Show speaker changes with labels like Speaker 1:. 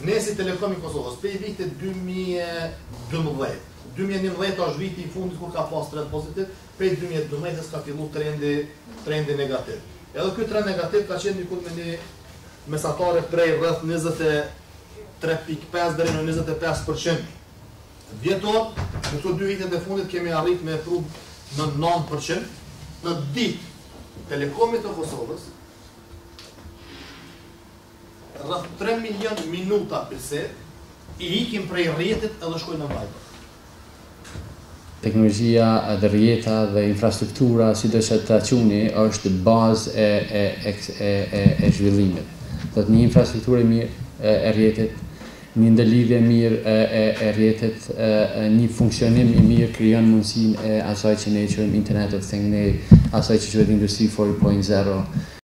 Speaker 1: Ne si Telekom i Kosovës, prej vitit 2012. 2011 është viti I fundit kur ka pas trend pozitiv, prej 2012 ka fillu trendi negativ. Edhe ky trend negativ ka qenë diku me një mesatare prej rreth 23.5 deri në 25%. Vjetor, në këto 2 vitet e fundit kemi arrit me pru në 9%. Në ditë Telekomit të Kosovës rreth 3 milion minuta bisedë I ikim prej rrjetit edhe shkojnë në Viber.
Speaker 2: Teknologjia dhe rrjeta dhe infrastruktura, sido që ta quni, është bazë e zhvillimit. Do të një infrastrukturë mirë e rrjetit, një ndërlidhje mirë e rrjetit, një funksionim I mirë krijon mundësinë e asaj që ne quajmë Internet of Things, asaj që quhet Industry 4.0.